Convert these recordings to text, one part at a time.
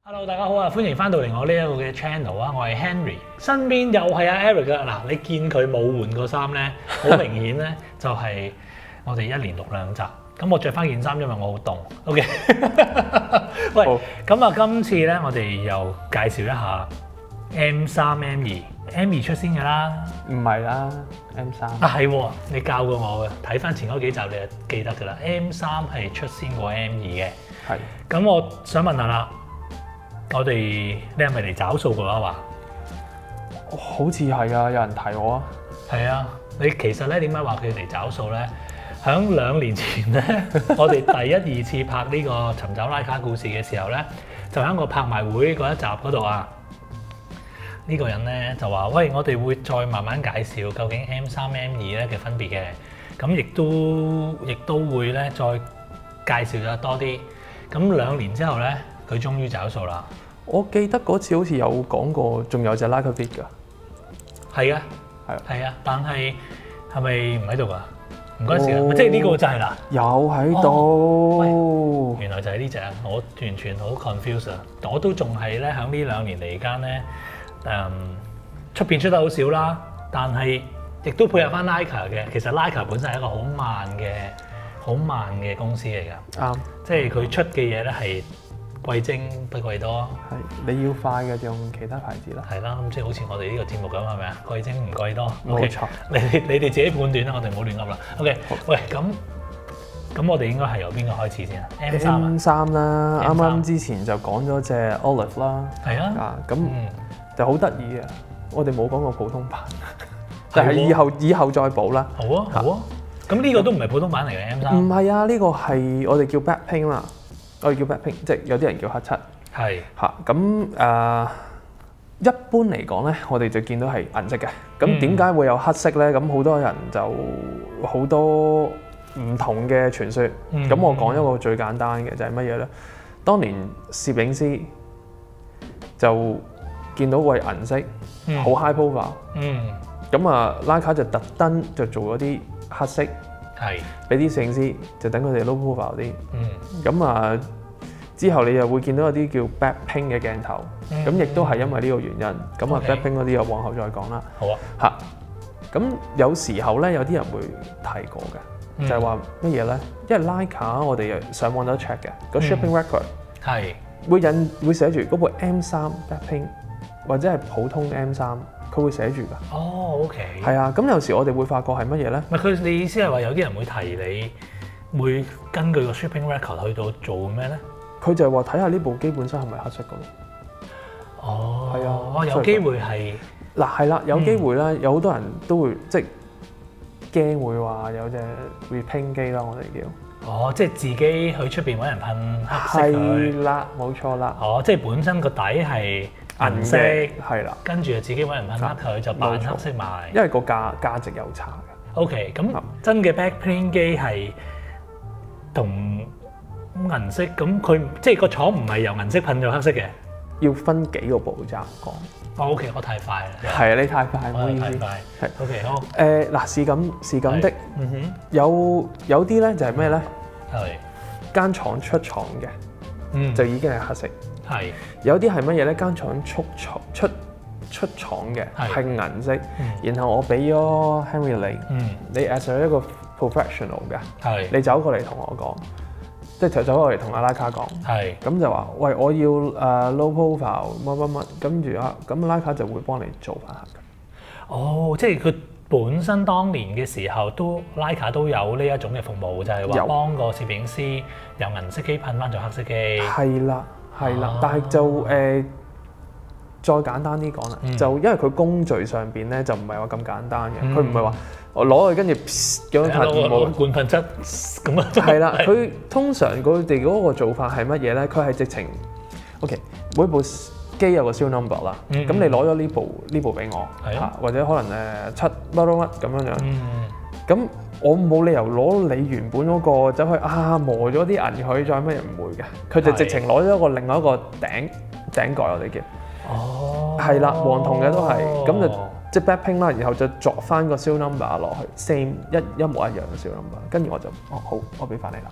Hello， 大家好啊！歡迎翻到嚟我呢一個嘅 channel 啊，我係 Henry， 身邊又係阿 Eric 啊！嗱，你見佢冇換過衫咧，好明顯咧就係我哋一連錄2集。咁我着翻件衫，因為我好凍。OK， 喂，咁啊，今次咧我哋又介紹一下 M3、M2 出先㗎啦。 唔係啦 ，M3 啊係喎，你教過我嘅，睇翻前嗰幾集你就記得㗎啦。M3係出先過 M2 嘅。 係。 咁我想問下啦。我哋你係咪嚟找數㗎話？ 好似係啊，有人提我啊。 係啊，你其實咧點解話佢嚟找數咧？響2年前咧，我哋第2次拍呢個尋找拉卡故事嘅時候咧，就喺個拍賣會嗰一集嗰度啊，呢個人咧就話：喂，我哋會再慢慢介紹究竟 M3、M2 咧嘅分別嘅，咁亦都會咧再介紹得多啲。咁2年之後咧。佢終於找數啦！ 我記得嗰次好似有講過，仲有隻 Leica Vic 㗎。 係啊，係啊，但係係咪唔喺度㗎？唔該時間，即係呢個就係啦。 有喺度。 原來就係呢隻啊！我完全好 confused 啊！我都仲係咧喺呢2年嚟間咧，出邊出得好少啦，但係亦都配合翻 Leica 嘅。其實 Leica 本身係一個好慢嘅公司嚟㗎。 啱。 即係佢出嘅嘢咧係。貴精不貴多， 係你要快嘅就用其他牌子啦。 係啦，咁即係好似我哋呢個節目咁係咪啊？貴精唔貴多， 冇錯。 你哋自己判斷啦，我哋唔好亂噏啦。OK，喂，咁我哋應該係由邊個開始先啊 ？M3 啦，啱啱之前就講咗隻 Olive 啦。 係啊。 咁就好得意啊！我哋冇講過普通版，但係以後再補啦。 好啊，好啊。咁呢個都唔係普通版嚟嘅 M3。 唔係啊，呢個係我哋叫 Black Pink 啦。我哋叫 Black Pink， 即係有啲人叫黑漆。 係嚇咁一般嚟講咧，我哋就見到係銀色嘅。咁點解會有黑色咧？咁好多人就好多唔同嘅傳說。咁我講一個最簡單嘅就係乜嘢咧？當年攝影師就見到喂銀色好 high profile。咁啊，Leica就特登就做咗啲黑色。係，俾啲攝影師就等佢哋 low profile 啲，咁啊之後你又會見到有啲叫 back ping 嘅鏡頭，咁亦都係因為呢個原因，咁啊 back ping 嗰啲又往後再講啦。好啊，咁有時候咧有啲人會提過嘅，就係話乜嘢咧？因為 Leica 我哋上網都 check 嘅，個 shipping record 係會寫住嗰部 M3 back ping 或者係普通 M3。佢會寫住㗎。哦 ，OK。係啊，咁有時我哋會發覺係乜嘢咧？ 唔係佢，你意思係話有啲人會提你，會根據個 shipping record 去到做咩咧？ 佢就係話睇下呢部機本身係咪黑色㗎咯。 哦。係啊。 哦， 有機會係。嗱係啦，有機會啦，有好多人都會即係驚會話有隻 repaint 機啦，我哋叫。 哦，即係自己去出邊揾人噴黑色佢。 係啦，冇錯啦。 哦，即係本身個底係。銀色係啦， 跟住就自己揾人噴黑佢，就扮黑色賣。 因為個價值有差嘅。 OK， 咁真嘅 backplane 機係同銀色，咁佢即係個廠唔係由銀色噴咗黑色嘅。 要分幾個步驟講。 OK， 我太快啦。 係啊，你太快，唔好意思。 太快。係 OK， 好。 嗱，是咁的。有啲咧就係咩咧？係間廠出廠嘅，就已經係黑色。係有啲係乜嘢咧？間廠出廠嘅係銀色，然後我俾咗 Henry 你 as 一個 professional 嘅，你走過嚟同我講，即係走過嚟同阿 Leica 講，咁就話喂，我要low profile 乜，跟住咁 Leica 就會幫你做翻黑嘅。哦，即係佢本身當年嘅時候Leica 都有呢一種嘅服務，就係話幫個攝影師由銀色機噴翻做黑色機。係啦。係啦，但係就再簡單啲講啦，就因為佢工序上邊咧就唔係話咁簡單嘅，佢唔係話我攞去跟住咁樣噴冇灌噴漆咁啊。 係啦，佢通常佢哋嗰個做法係乜嘢咧？佢係直情 OK， 每部機有個 serial number 啦，咁你攞咗呢部俾我，或者可能7乜咁樣樣，咁。我冇理由攞你原本嗰個走去磨咗啲銀佢再乜嘢，唔會嘅，佢就直情攞咗另外一個頂蓋我哋叫。哦。係啦，黃銅嘅都係，咁就即係 back ping 啦，然後就作翻個 serial number 落去 ，same 一模一樣嘅 serial number，跟住我就好，我俾翻你啦。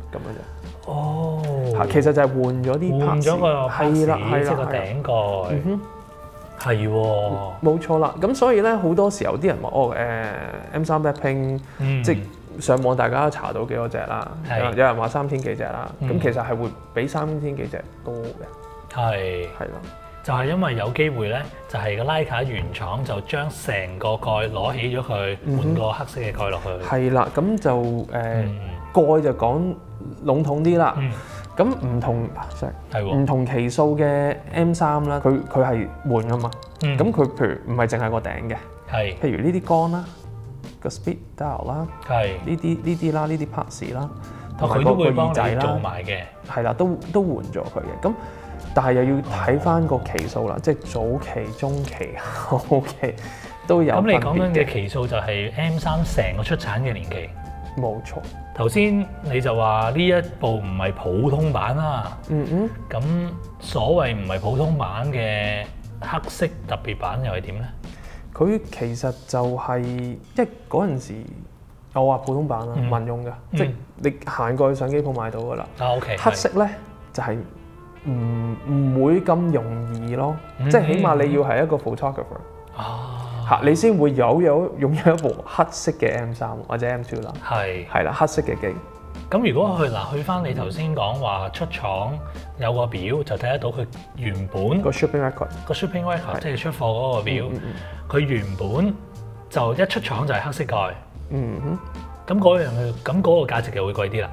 咁樣啫。 哦， 其實就係換咗啲換咗個拍士， 係啦即係個頂蓋，係喎， 冇錯啦。咁所以咧好多時候啲人話M3 Blackpink，即係上網大家都查到幾多隻啦，有人話3000幾隻啦，咁其實係會比3000幾隻多嘅，係啦。 就係因為有機會咧，就係個徠卡原廠就將成個蓋攞起咗佢，換個黑色嘅蓋落去。係啦，咁就蓋就講籠統啲啦。咁唔同期數嘅 M3啦，佢係換噶嘛。咁佢譬如唔係淨係個頂嘅，譬如呢啲桿啦、個 speed dial 啦，呢啲啦、呢啲 parts 啦，同埋個耳仔啦， 做埋嘅， 係啦，都換咗佢嘅。咁但係又要睇翻個期數啦，即係早期、中期、後期都有分別嘅。 咁你講緊嘅期數就係 M3成個出產嘅年期。 冇錯。 頭先你就話呢一部唔係普通版啦。咁所謂唔係普通版嘅黑色特別版又係點咧？佢其實就係即係嗰陣時，我話普通版啦，民用嘅，即係你行過去相機鋪買到㗎啦。 OK。 黑色咧就係唔會咁容易咯，即係起碼你要係一個 photographer。你先會擁有一部黑色嘅 M3 或者 M2 啦，係啦，黑色嘅機。咁如果去翻你頭先講話出廠有個表就睇得到佢原本個 shipping record，即係出貨嗰個表，佢原本就一出廠就係黑色蓋。咁嗰個價值就會貴啲啦。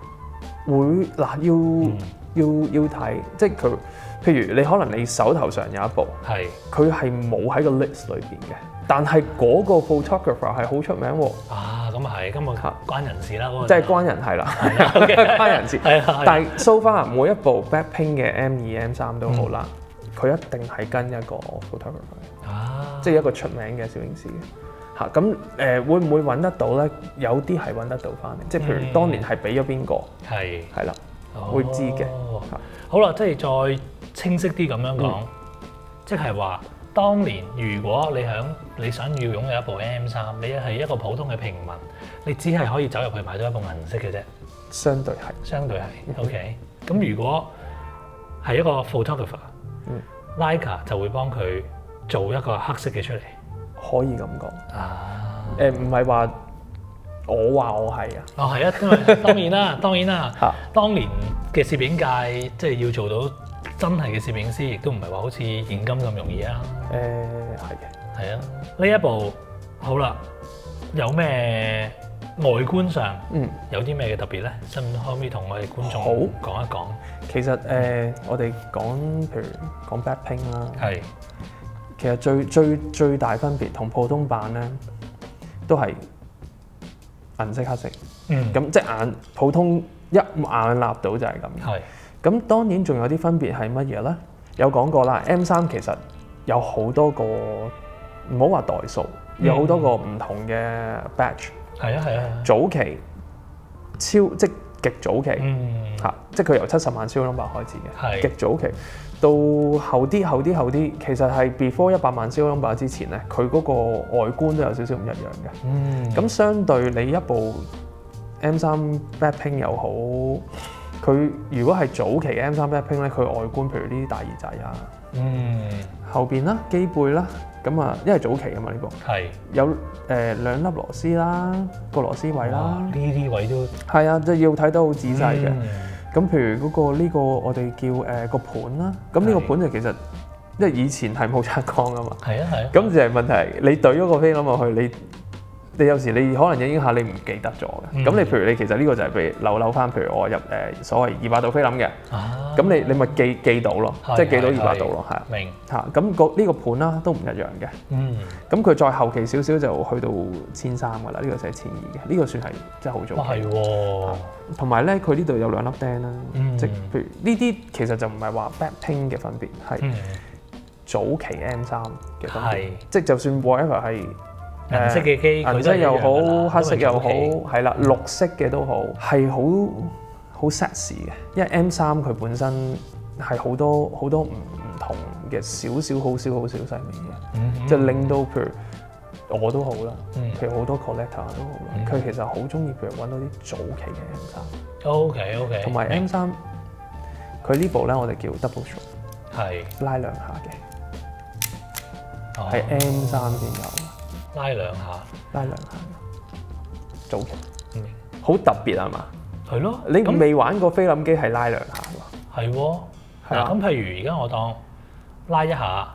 要睇，即係佢。譬如你可能你手頭上有一部，佢係冇喺個 list 裏邊嘅，但係嗰個 photographer 係好出名喎。咁啊係，咁啊關人事啦，即係關人係啦，關人事。但係 so far 每一部 Blackpink 嘅 M2、M3 都好啦，佢一定係跟一個 photographer，即係一個出名嘅攝影師嘅。咁會唔會揾得到咧？有啲係揾得到翻嚟，即係譬如當年係俾咗邊個，係啦，會知嘅。好啦，即係再清晰啲咁樣講，即係話當年如果你想要擁有一部 M3，你係一個普通嘅平民，你只係可以走入去買到一部銀色嘅啫。相對係 OK。咁如果係一個 photographer，Leica 就會幫佢做一個黑色嘅出嚟。可以咁講。唔係話我話我係啊。係啊，因為當然啦，當年嘅攝影界即係要做到真係嘅攝影師，亦都唔係話好似現今咁容易啊。係嘅。係啊，呢一部好啦，有咩外觀上有啲咩嘅特別咧？可唔可以同我哋觀眾講一講？其實我哋譬如講 Blackpink 啦，其實最大分別同普通版咧，都係銀色、黑色。咁即係普通一眼立到就係咁。咁當然仲有啲分別係乜嘢咧？有講過啦 ，M3 其實有好多個，唔好話代數，有好多個唔同嘅 batch。早期即極早期即係佢由70萬 serial number 開始嘅，極早期到後啲，其實係 before 100萬 serial number 之前咧，佢嗰個外觀都有少少唔一樣嘅。咁相對你一部 M3 Blackpink 又好，佢如果係早期嘅 M3 Blackpink 咧，佢外觀譬如呢啲大耳仔啊，後邊啦、機背啦，咁啊，因為早期啊嘛呢部，有2粒螺絲啦，個螺絲位啦，呢啲位都係啊，即係要睇得好仔細嘅。咁譬如呢個我哋叫個盤啦，咁呢個盤就其實因為以前係冇測光啊嘛，咁就係問題，你對咗個菲林落去，你有時你可能影影下你唔記得咗嘅，咁你譬如你其實呢個就係譬如扭翻，譬如我入所謂200度菲林嘅，咁你咪記到咯，即係記到200度咯，係啊，明嚇，咁呢個盤啦都唔一樣嘅，咁佢再後期少少就去到1300㗎啦，呢個就係1200嘅，呢個算係真係好早期。係喎，同埋咧佢呢度有2粒釘啦，即係譬如呢啲其實就唔係話 Blackpink嘅分別，係早期 M3 嘅分別，即係就算 whatever 係。銀色嘅機，銀色又好，黑色又好，係啦，綠色嘅都好，係好 sexy 嘅。因為 M3 佢本身係好多唔同嘅少少細微嘅，就令到譬如我都好啦， 嗯譬如好多 collector 都好啦，佢其實好中意譬如揾到啲早期嘅 M3， OK， 同埋 M3，佢呢部咧我哋叫 double stroke， 係拉兩下嘅， 哦係 M3先有， 拉兩下， 拉兩下嘅，早期， 嗯好特別係嘛？ 係咯， 你咁未玩過菲林機係拉兩下喎？ 係喎， 係啊嗱咁譬如而家我當拉一下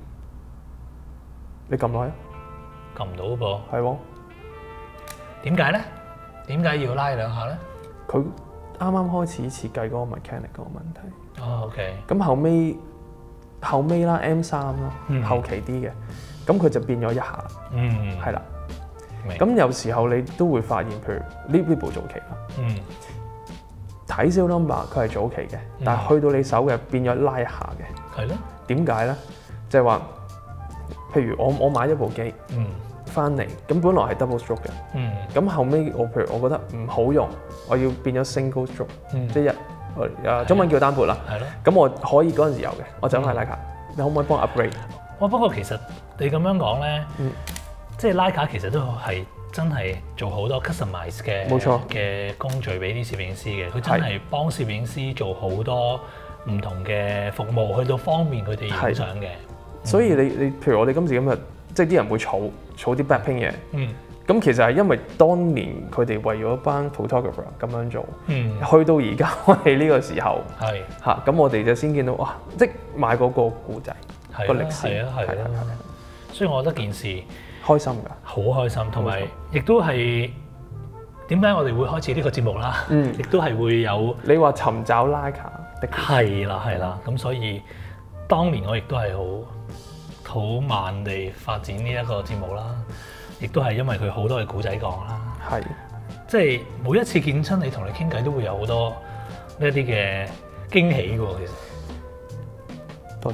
你撳落去， 撳唔到噃， 係喎。 點解咧？點解要拉兩下咧？ 佢啱啱開始設計嗰個 mechanic 嗰個問題， 哦，OK， 咁後尾啦 M3啦，後期啲嘅，咁佢就變咗一下，係啦。 明咁有時候你都會發現，譬如呢部早期啦，睇 serial number 佢係早期嘅，但係去到你手嘅變咗拉一下嘅。 係咯， 點解咧？就係話，譬如我買咗部機翻嚟，咁本來係 double stroke 嘅，咁後尾我譬如我覺得唔好用，我要變咗 single stroke，即係中文叫單撥啦。 係咯。 咁我可以嗰陣時有嘅，我就買拉卡，你可唔可以幫我 upgrade？ 不過其實你咁樣講咧，即係拉卡其實都係真係做好多 customize 嘅冇錯嘅工序俾啲攝影師嘅，佢真係幫攝影師做好多唔同嘅服務，去到方便佢哋影相嘅。 所以你譬如我哋今時今日，即係啲人會儲啲 backpaint 嘢，咁其實係因為當年佢哋為咗班 photographer 咁樣做，去到而家我哋呢個時候，咁我哋就先見到哇，即係買嗰個故仔個歷史， 係啊，所以我覺得件事開心㗎， 好開心，同埋亦都係點解我哋會開始呢個節目啦，亦都係會有你話尋找拉卡的係啦，咁所以當年我亦都係好慢地發展呢一個節目啦，亦都係因為佢好多嘅故仔講啦，即係每一次見親你同你傾偈都會有好多呢一啲嘅驚喜㗎喎，其實多謝，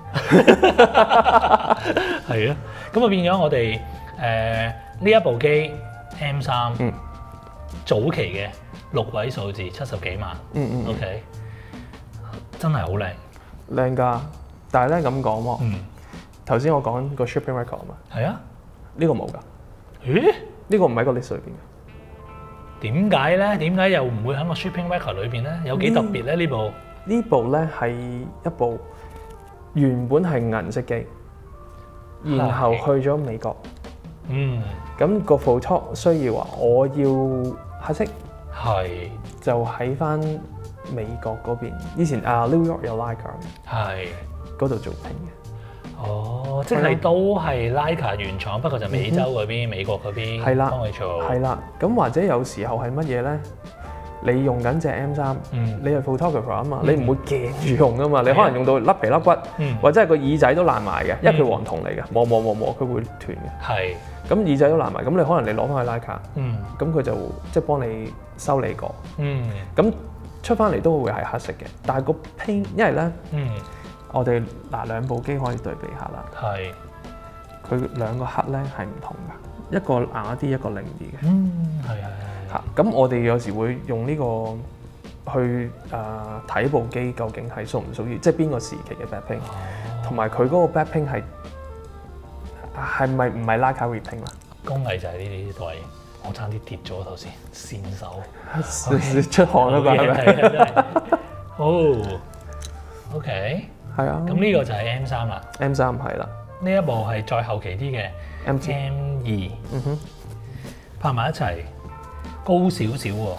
係啊，咁啊變咗我哋呢一部機 M3 早期嘅6位數字70幾萬，OK， 真係好靚㗎，但係咧咁講喎。頭先我講個 shipping record 嘛， 係啊， 呢個冇㗎。 咦？ 呢個唔喺個 list 裏邊嘅。 點解咧？點解又唔會喺個 shipping record 裏邊咧？有幾特別咧？呢部咧係一部原本係銀色機，然後去咗美國。咁個 photo 需要話我要黑色，就喺翻美國嗰邊。以前New York 有 Leica 嘅，嗰度做拼嘅。 哦，即係都係 Leica 原廠，不過就美洲嗰邊、美國嗰邊幫佢做。 係啦，咁或者有時候係乜嘢咧？你用緊隻 M3，你係 photographer 啊嘛，你唔會鏡住用啊嘛，你可能用到甩皮甩骨，或者係個耳仔都爛埋嘅，因為佢黃銅嚟嘅，磨，佢會斷嘅。咁耳仔都爛埋，咁你可能你攞翻去 Leica，咁佢就即係幫你修理過。咁出翻嚟都會係黑色嘅，但係個拼，因為咧，我哋兩部機可以對比下啦。佢兩個黑咧係唔同㗎，一個啞啲，一個靈啲嘅。咁我哋有時會用呢個去睇部機究竟係屬唔屬於，即係邊個時期嘅 backpaint，同埋佢嗰個 backpaint係咪唔係 Leica repaint 啦？工藝就係呢啲位，我差啲跌咗頭先，跣手，出汗啦啩係咪？ 哦 ，OK， 係啊。 咁呢個就係 M3啦。 M3係啦。 呢一部係再後期啲嘅 M2，拍埋一齊。高少少喎，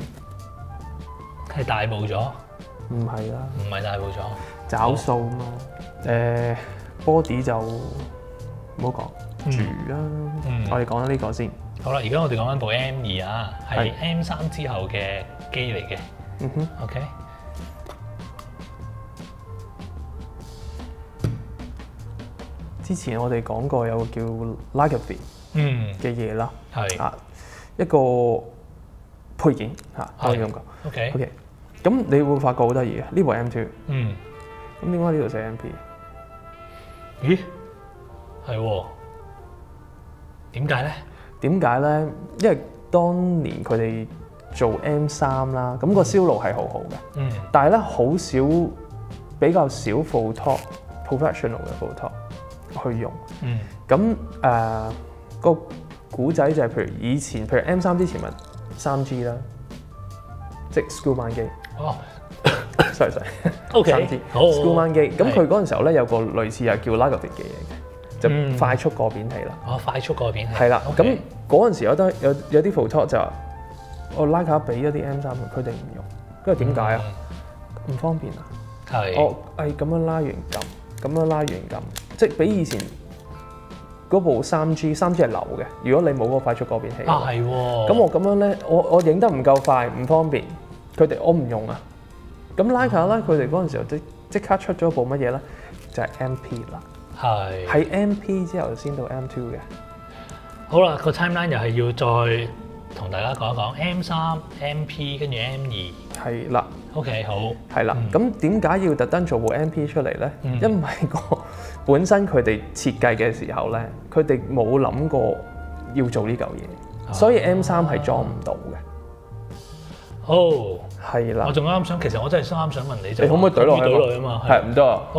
係大步咗， 唔係啦， 唔係大步咗， 找數嘛，body 就唔好講住啦，我哋講呢個先。好啦， 而家我哋講緊部 M2啊，係 M3之後嘅機嚟嘅，OK。 之前我哋講過有個叫 Lithography 嘅嘢啦，係啊。一個配件嚇，可以咁講。OK，咁你會發覺好得意嘅，呢部 M2。咁點解呢度寫 MP？ 咦，係喎。點解咧？ 因為當年佢哋做 M3啦，咁個銷路係好好嘅。但係咧好少，比較少 professional 嘅 photo 去用。咁個古仔就係譬如以前，譬如 M3之前咪3G 啦，即係 School 班機。 哦 sorry ，OK， 3G 好 School 班機。咁係佢嗰陣時候咧有個類似係叫 Lagavulin 嘅嘢嘅，就快速過片器啦。 哦，快速過片器。 係啦， OK 咁嗰陣時有啲 photo 就話我 Leica 俾一啲 M3，佢哋唔用，跟住點解啊？唔方便啊！ 係。 我係咁樣拉完撳，咁樣拉完撳，即係比以前嗰部3G 係流嘅。如果你冇嗰個快速過片器， 啊係喎。 咁我咁樣咧，我影得唔夠快，唔方便，我唔用啊。咁 Leica 咧，佢哋嗰陣時候即刻出咗部乜嘢咧？就係 MP 啦。 係。 喺 MP 之後先到 M2 嘅。 好啦，個 timeline 又係要再同大家講一講 M3、MP 跟住 M2。 係啦。 OK， 好。 係啦，咁點解要特登做部 MP 出嚟咧？ 嗯因為本身佢哋設計嘅時候咧，佢哋冇諗過要做呢嚿嘢，所以 M3係裝唔到嘅。 哦， 係啦我，仲啱想，其實我真係啱想問你就你可唔可以懟落去？ 懟落去啊嘛？ 係唔得啊？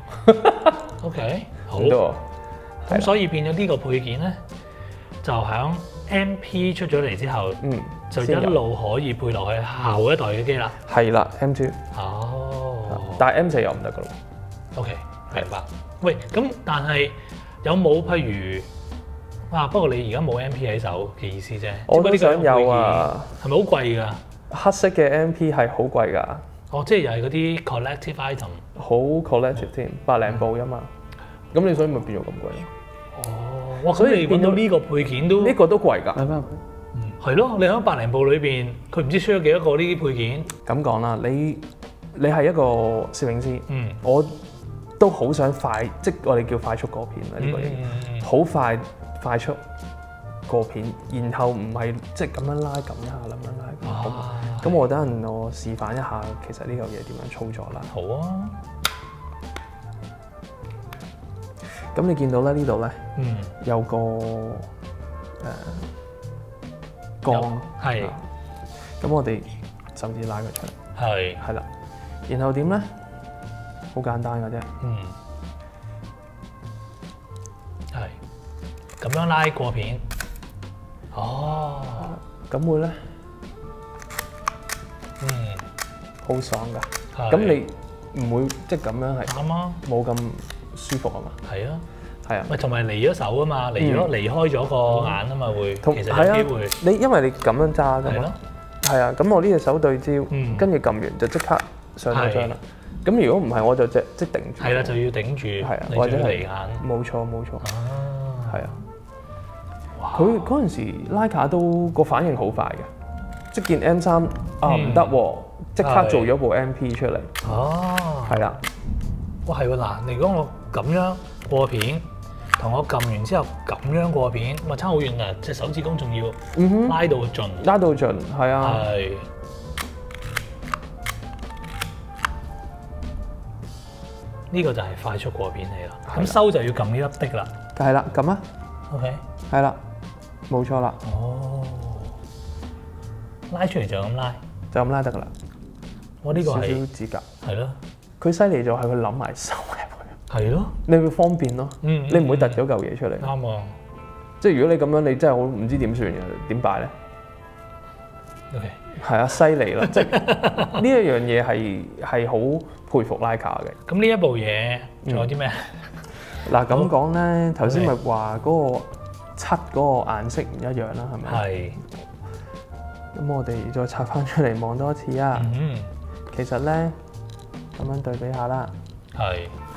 OK，好。 唔得啊！ 咁所以變咗呢個配件咧，就響 MP 出咗嚟之後，就一路可以配落去後一代嘅機啦。 係啦 ，M2， 哦， 但係 M4 又唔得噶咯。 OK，明白。喂，咁但係有冇譬如不過你而家冇 MP 喺手嘅意思啫。 我都想有啊。 係咪好貴㗎？ 黑色嘅 MP 係好貴㗎。 哦，即係又係嗰啲 collective item。 好 collective 添，100零部啫嘛。咁你所以咪變咗咁貴。 哦，哇！所以你變到呢個配件都呢個都貴㗎。 係咯，你喺100零部裏邊，佢唔知出咗幾多個呢啲配件。 咁講啦，你係一個攝影師，我都好想快，即係我哋叫快速過片啦呢個嘢，好快速過片，然後唔係即係咁樣拉撳一下，咁樣拉。咁我等陣我示範一下，其實呢嚿嘢點樣操作啦。 好啊。 咁你見到咧呢度咧，有個缸， 係。 咁我哋手指拉佢出嚟，係啦。然後點咧？好簡單嘅啫。 係。咁樣拉過片。哦。 咁會咧？好爽㗎。咁你唔會即係咁樣係啱啊， 冇咁舒服啊嘛。 係啊。 係啊。 咪同埋離咗手啊嘛，離開咗個眼啊嘛會，其實有機會。 因為你咁樣揸㗎嘛。係啊。咁我呢隻手對焦，跟住撳完就即刻上咗張啦。咁如果唔係，我就即頂住。係啦，就要頂住。係啊，或者離眼。冇錯。係啊。佢嗰陣時 Leica 都個反應好快嘅，即見 M3唔得喎，即刻做咗部 MP 出嚟。哦。係啦。哇，係喎嗱，你如果我咁樣過片，同我撳完之後咁樣過片，咪差好遠㗎，隻手指公仲要拉到盡。拉到盡，係啊。係。呢個就係快速過片器啦。咁收就要撳呢粒的啦。係啦，撳啊。OK。係啦，冇錯啦。哦。拉出嚟就咁拉，就咁拉得㗎啦。我呢個係少少指甲。係咯。佢犀利就係佢諗埋收入去。係咯。你會方便咯。你唔會突咗嚿嘢出嚟。啱啊。即係如果你咁樣，你真係好唔知點算嘅，點擺咧 ？OK。係啊，犀利啦！即係呢一樣嘢係好佩服 Leica 嘅。咁呢一部嘢仲有啲咩？嗱咁講咧，頭先咪話嗰個漆嗰個顏色唔一樣啦，係咪？係。咁我哋再拆翻出嚟望多一次啊。其實咧，咁樣對比下啦。係。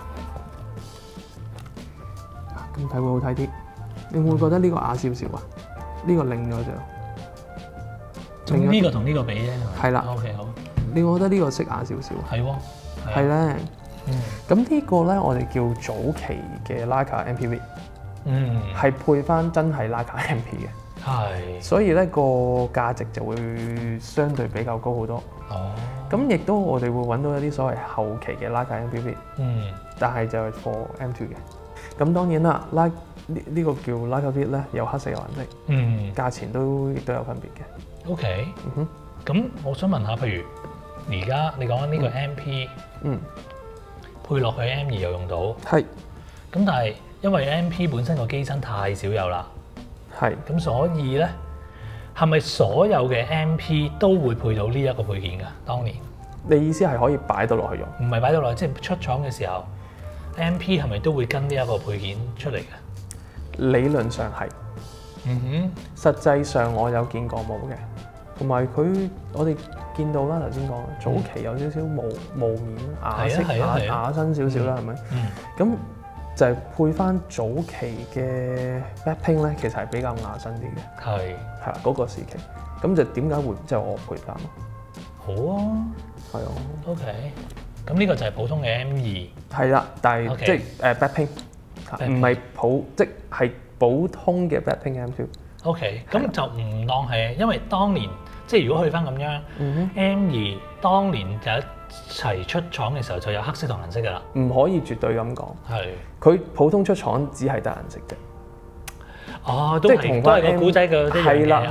咁睇會好睇啲。你會唔會覺得呢個啞少少啊？呢個擰咗就。咁呢個同呢個比啫。係啦。OK 好。你覺得呢個色啞少少？係喎。係咧。咁呢個咧，我哋叫早期嘅 Leica MPV。係配翻真係 Leica MP 嘅。係。所以咧個價值就會相對比較高好多。哦。咁亦都我哋會揾到一啲所謂後期嘅 Leica MPV。但係就係 for M2 嘅。咁當然啦，呢個叫 Leica Viet 咧，有黑色有顏色。價錢亦都有分別嘅。OK。咁我想問下，譬如而家你講緊呢個 MP，配落去 M2 又用到。係。咁但係因為 MP 本身個機身太少有啦， 係。 咁所以咧，係咪所有嘅 MP 都會配到呢一個配件㗎？當年你意思係可以擺到落去用？ 唔係擺到落去，即係出廠嘅時候，MP 係咪都會跟呢一個配件出嚟嘅？ 理論上係。實際上我有見過冇嘅，同埋我哋見到啦，頭先講早期有少少霧面啞色啞身少少啦，係咪？咁就係配翻早期嘅 Blackpink 咧，其實係比較啞身啲嘅。係啦，嗰個時期，咁就點解會即係我配翻咯？ 好啊，係啊 OK，咁呢個就係普通嘅 M2。係啦， 但係即係Blackpink，唔係即係普通嘅 Blackpink M2。OK， 咁就唔當係，因為當年即係如果去翻咁樣，M2當年就一齊出廠嘅時候就有黑色同銀色㗎啦。唔可以絕對咁講。係。佢普通出廠只係得銀色嘅。哦，都係個古仔嘅。係啦，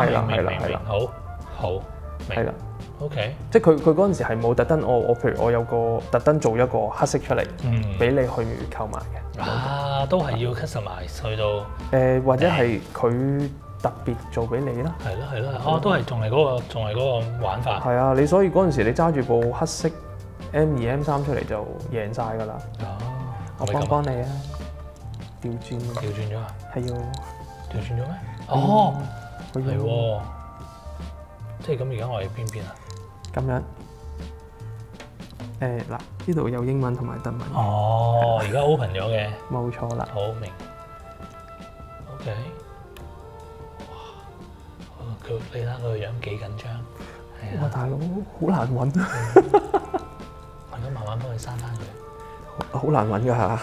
好，明。係啦。OK，即係佢嗰陣時係冇特登，譬如我有個特登做一個黑色出嚟，俾你去購買嘅。啊，都係要 customize 去到或者係佢特別做俾你啦。係咯，都係仲係嗰個玩法。係啊，你所以嗰陣時你揸住部黑色 M2 M3出嚟就贏晒㗎啦。哦，我幫你啊，調轉咗啊？係要調轉咗咩？哦，係喎，即係咁而家我喺邊啊？咁樣，嗱，呢度有英文同埋德文。哦，而家 open 咗嘅。冇錯啦。好明。OK。哇，你睇下佢個樣幾緊張。係啊。哇，大佬好難揾啊！我而家慢慢幫佢刪翻佢。好難揾㗎嚇。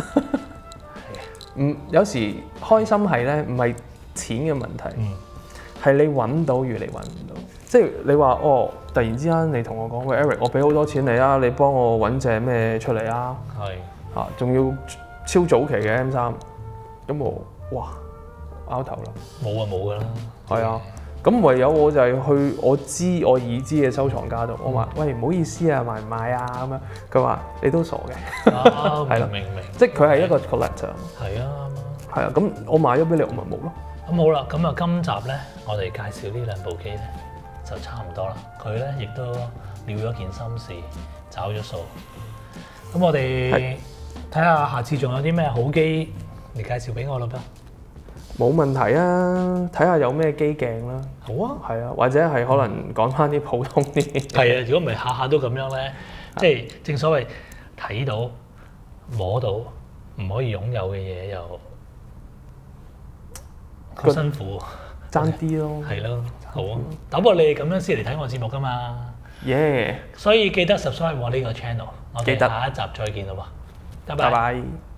有時開心係咧，唔係錢嘅問題，係你揾到與你揾唔到。即係你話突然之間你同我講，喂 Eric， 我俾好多錢你啊，你幫我揾隻咩出嚟啊？係啊，仲要超早期嘅 M3，咁我拗頭啦。冇啊，冇㗎啦。係啊，咁唯有我就係去我已知嘅收藏家度，我話喂，唔好意思啊，買唔買啊？咁樣佢話你都傻嘅。係咯，明，即係佢係一個 collector。係啊，係啊，咁我買咗俾你，我咪冇咯。咁好啦，咁啊今集咧，我哋介紹呢兩部機咧。就差唔多啦，佢咧亦都了咗件心事，找咗數。咁我哋睇下下次仲有啲咩好機嚟介紹俾我咯噃。冇問題啊，睇下有咩機鏡啦。好啊，係啊，或者係可能講翻啲普通啲。係啊，如果唔係下下都咁樣咧，即係正所謂睇到摸到唔可以擁有嘅嘢又好辛苦。爭啲咯，係咯，好啊！不過你哋咁樣先嚟睇我節目㗎嘛，所以記得 subscribe 我呢個 channel，我哋下一集再見啦喎，拜拜。